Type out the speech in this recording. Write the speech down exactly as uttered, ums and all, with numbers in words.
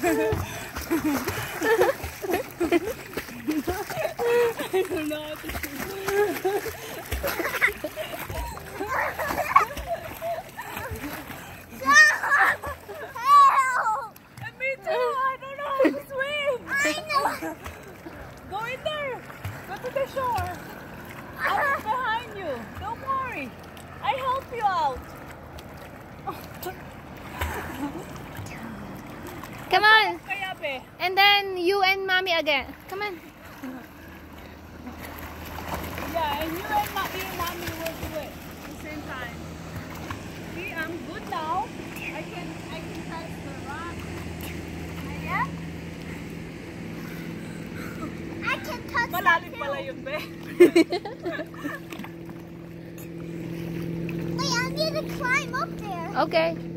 I don't know how to swim. And me too, I don't know how to swim. I know. Go in there. Go to the shore. I'll be behind you. Don't worry. I help you out. Come on. Kaya be. And then you and mommy again. Come on. Yeah, and you and mommy, mommy will do it at the same time. See, I'm good now. I can, I can touch the rock. Yeah? I can touch Malalim pala yun, be. Wait, I need to climb up there. Okay.